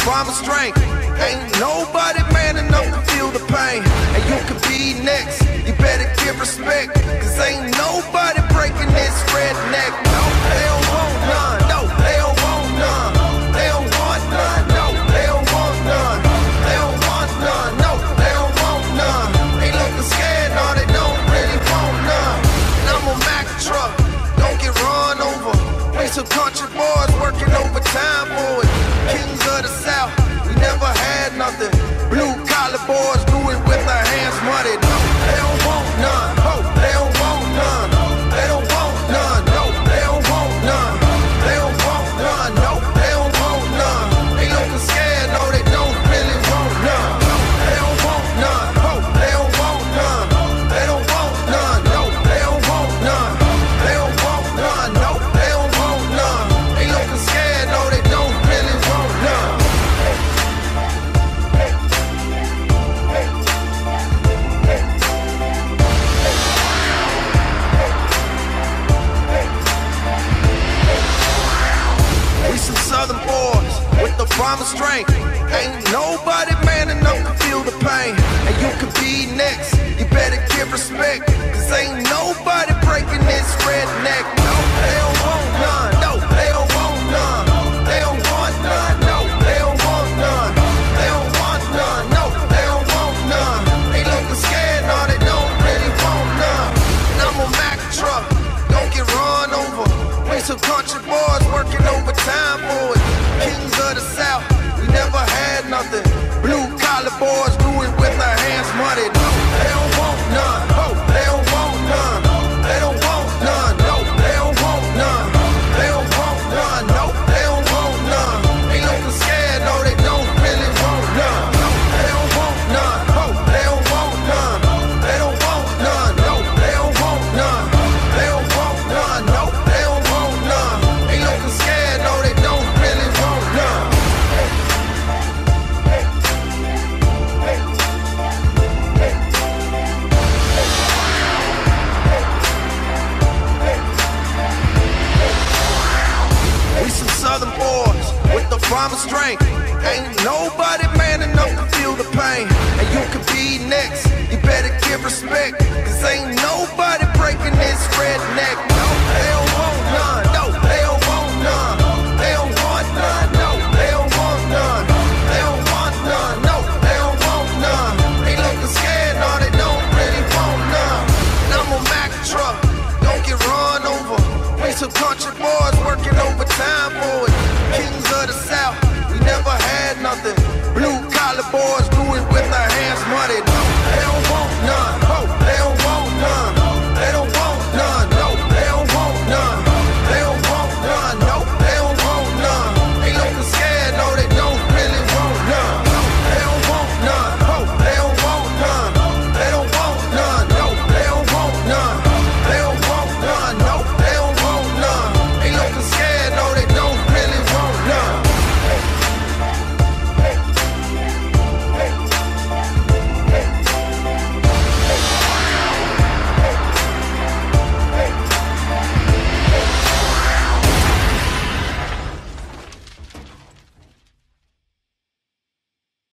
promise strength. Ain't nobody man enough to feel the pain. And you could be next, you better give respect, cause ain't nobody breaking this redneck. No, they don't want none. No, they don't want none. They don't want none. No, they don't want none. They don't want none. No, they don't want none. They looking scared, no, they don't really want none. And I'm a Mack truck, don't get run over. We some country boys working overtime, boys. Kings of the South, we never had nothing. Blue collar boys do it with their hands muddy. No, they don't want none. Oh, they don't want none. They don't want none. No, they don't want none. They don't want none. No, they don't want none. They looking scared. No, they don't really want none. No, they don't want none. Oh, they don't want none. They don't want none. No, they don't want none. They don't want none. No, they don't want none. They looking scared. No, they don't really want none. We some Southern boys with the promise strength. Ain't nobody man enough to feel the pain. And you could be next, you better give respect, cause ain't nobody breaking this redneck. No, they don't want none. No, they don't want none. They don't want none. No, they don't want none. They don't want none. No, they don't want none. They looking scared, no, they don't really want none. And I'm a Mack truck, don't get run over. We some country boys working overtime, boys. Kings of the South, we never had nothing. Blue collar boys do it with their hands muddy. No, they don't want none. Oh, they don't want none. They don't want none. No, they don't want none. They don't want none. No, they don't want none. They looking scared. No, they don't really want none. No, they don't want none. Oh, they don't want none. They don't want none. No, they don't want none. They don't want none. No, they don't want none. They looking scared. No, they don't really want none. We some Southern boys with the promise strength. Ain't nobody man enough to feel the pain. And you could be next, you better give respect, cause ain't nobody breaking this redneck.